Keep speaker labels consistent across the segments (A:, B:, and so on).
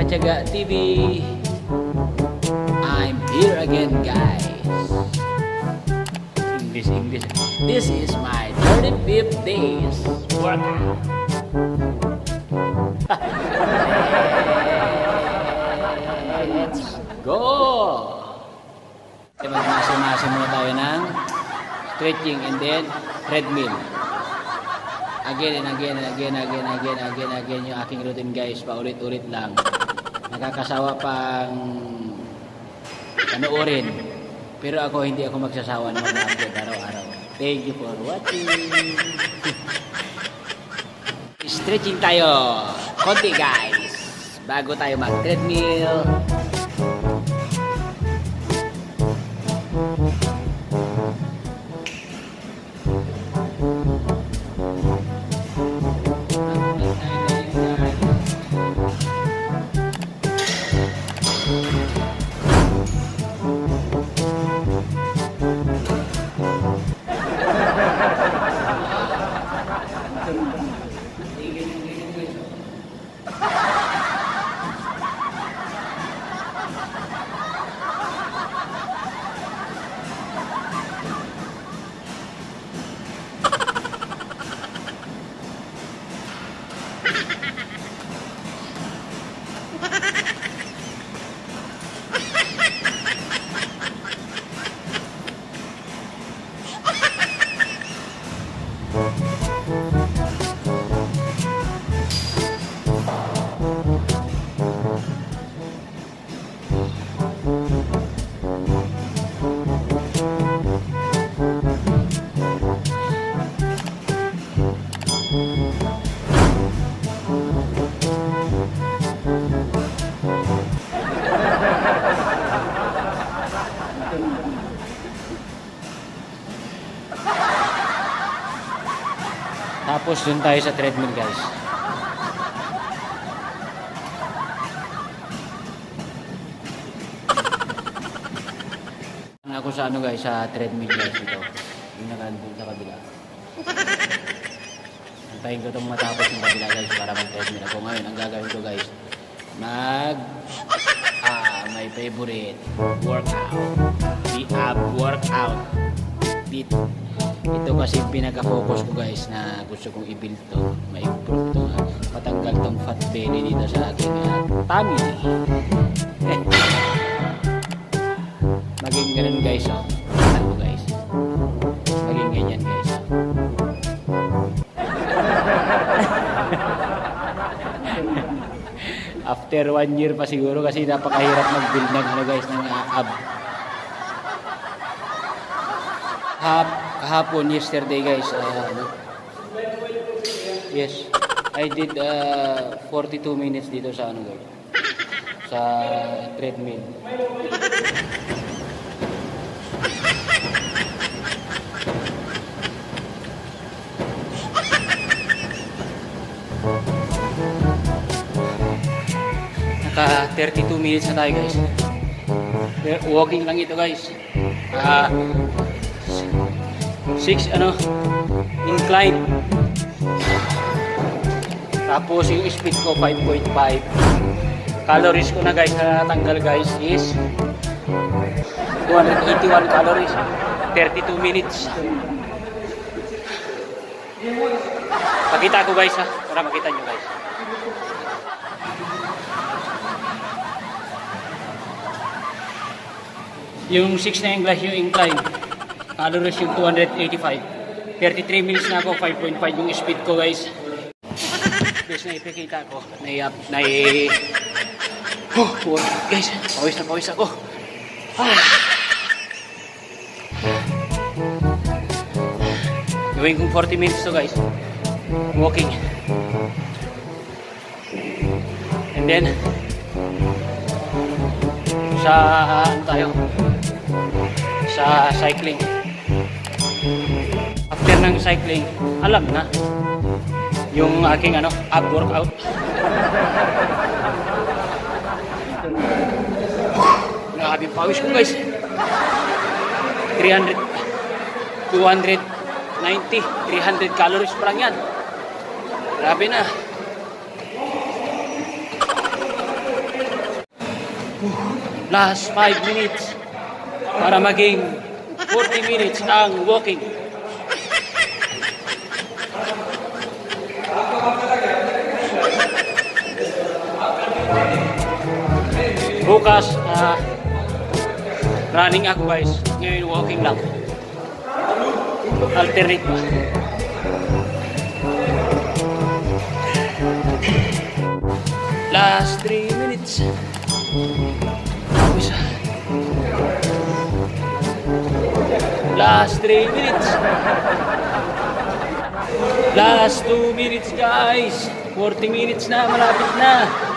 A: Tiyaga TV. I'm here again, guys. English. This is my 35th days workout. Let's go! Magmasa-masa muna tayo ng stretching and then treadmill. Again and again yung aking routine, guys. Paulit-ulit lang. Nakakasawa pang panoorin. Pero hindi ako magsasawa na mag-upload araw-araw. Thank you for watching. Stretching tayo. Konti, guys. Bago tayo mag-treadmill. Tapos dun tayo sa treadmill, guys. Ako sa guys, sa treadmill, guys, dito. Yung nakandun sa kabila. Antayin ko itong matapos yung kabila, guys, para mag-treadmill ako. Ngayon, ang gagawin ko, guys, my favorite workout. The ab workout. Ito kasi pinaka-focus ko, guys, na gusto kong i-build to, ma-improve to, patanggal tong fat belly dito sa aking tummy. Maging ganun, guys, oh. Ano, guys? Maging ganyan, guys, oh. After 1 year pa siguro, kasi napakahirap mag-build ng guys, ng ab. Kahapon, yesterday, guys, yes, I did 42 minutes dito sa guys, sa treadmill. Naka 32 minutes na tayo, guys. Walking lang ito, guys. 6 incline. Tapos yung speed ko 5.5. Calories ko na, guys, na natanggal, guys, is 281 calories. 32 minutes. Pakita ko, guys, para makita nyo, guys. Yung 6 na yung incline. Calories yung 285. 33 minutes na ako, 5.5 yung speed ko, guys. Guys, na ipakita ko. Guys, pawis ako. Gawin kong 40 minutes to, guys. Walking. And then, sa cycling. After ng cycling, alam na yung aking ab workout. Grabe pawis ko, guys. 300 290 300 calories pa lang yan. Grabe na. Last 5 minutes para maging 40 minutes ang walking. Bukas, running ako guys. Ngayon walking lang. Alternate ba? Last 3 minutes. Last 3 minutes. Last 2 minutes guys. 40 minutes na, malapit na.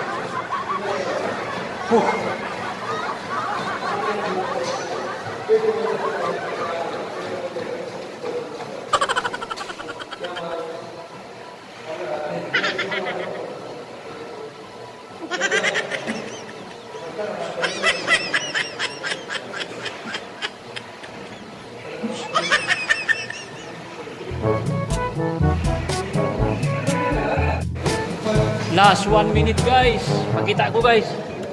A: Last 1 minute guys. Pakita ko guys.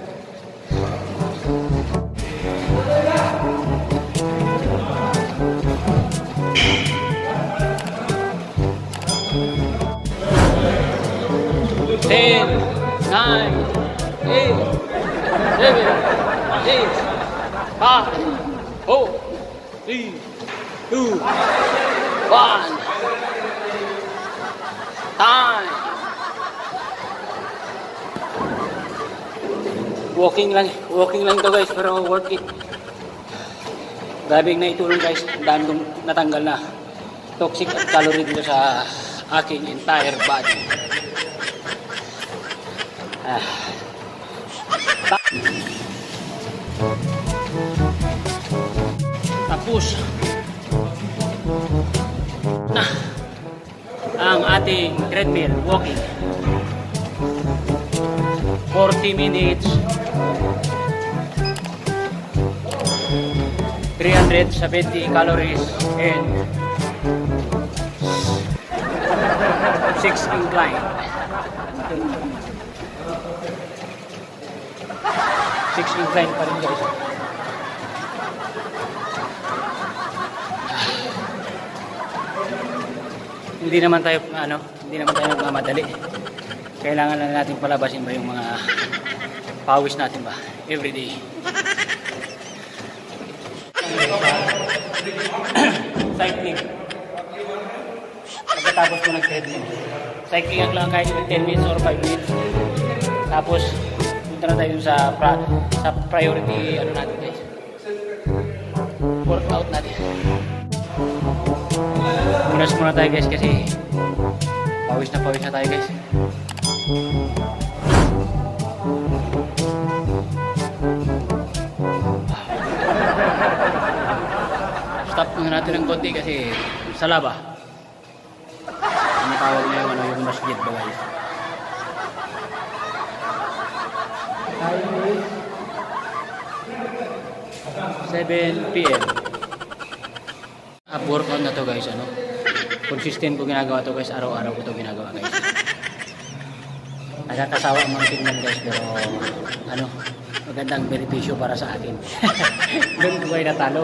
A: Ten, 9, 8, 7, 6, 5, 4, 3, 2, 1. Time. Walking lang to guys, pero worth it. Grabing na itulong guys, dami kong natanggal na toxic at calorie dito sa aking entire body. Tapos na ang ating treadmill walking. 40 minutes. 370 calories and 6 incline. 6 incline pa rin guys. Hindi naman tayo magmamadali. Kailangan lang natin palabasin ba yung mga pawis natin ba everyday. Cycling. Pagkatapos ko nag-treadmill. Cycling lang kahit 10 minutes or 5 minutes. Tapos punta na tayo sa priority ano natin guys. Workout natin. Munas muna tayo guys kasi pawis na tayo guys. Stop muna natin ng konti kasi sa laba. Ang tawag na yung masjid ba guys. 7 PM. Workout na to guys, ano? Consistent ko ginagawa to guys, araw-araw ko to ginagawa guys. Nakakasawa ang mga tingnan guys, pero ano, magandang benepisyo para sa akin. Doon ko kayo natalo.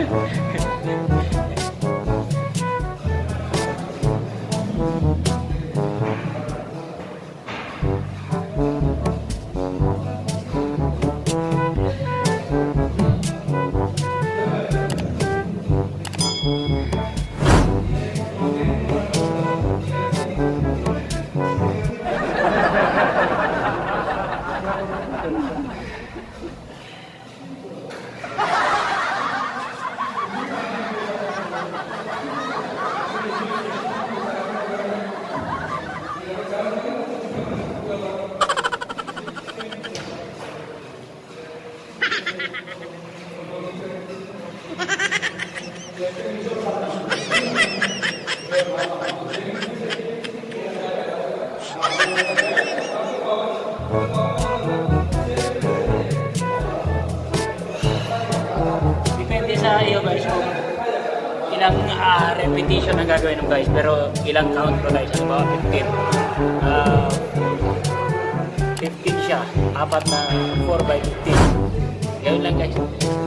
A: Depende sa iyo guys kung ilang repetition ang gagawin ng guys, pero ilang count ko guys, ano ba? 15 siya, apat na 4 by 15. Ayun lang guys.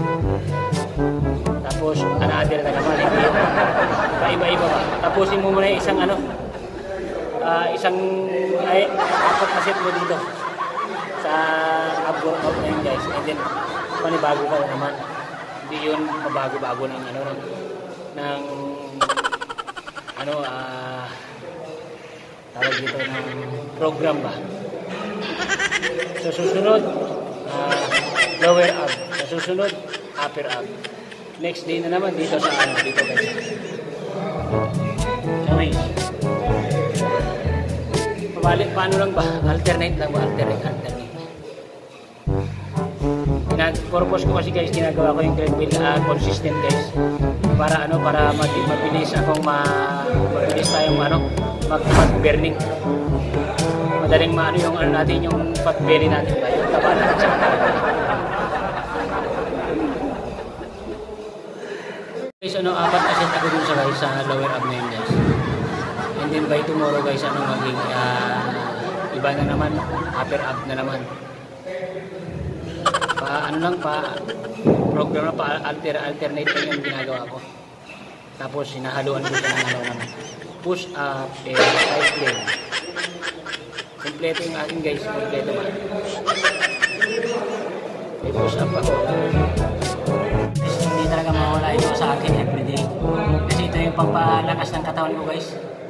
A: Tapos, another na naman. Iba-iba ba? Tapusin mo muna isang apat na set mo dito. Sa ab workout na yun guys. And then, panibago ka na naman. Hindi yun mabago-bago ng tawag dito ng program ba. Sa susunod, lower ab. Sa susunod, upper ab. Next day na naman dito sa dito guys. Okay. Paano lang ba? Alternate lang ba? Alternate. Purpose ko kasi guys, ginagawa ko yung treadmill consistent guys. Para mabilis tayong mag-burning. Madaling yung natin yung fat belly natin ba? Yung taba natin sa katawan. Guys, apat na set ako dun sa lower ab na yun guys. And then by tomorrow guys, maging iba na naman, upper ab na naman. Program na alternate lang yung ginagawa ko. Tapos hinahaluan ko siya ng push up and cycling. Kompleto yung akin guys, kompleto ba? May push up ako. Hindi talaga mawala ito sa akin everyday. Kasi ito yung pampalakas ng katawan ko guys.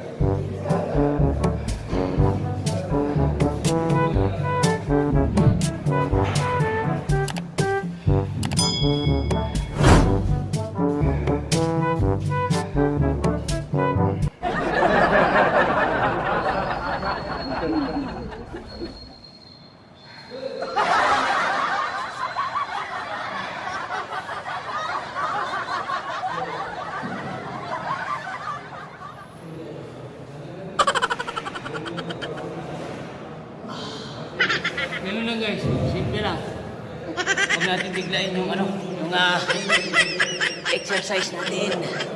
A: Ganun lang guys, simple lang. Huwag natin biglain yung exercise natin.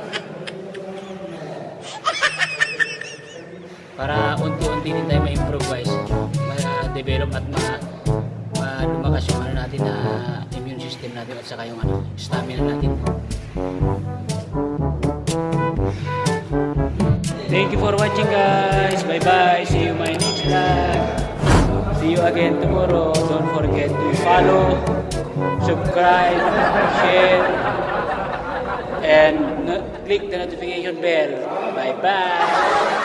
A: Para unti-unti din tayo ma-improve guys. Ma-develop at lumakas yung natin na immune system natin at saka yung stamina natin. Thank you for watching guys. Bye bye. See you my next vlog. See you again tomorrow. Don't forget to follow, subscribe, share, and click the notification bell. Bye bye.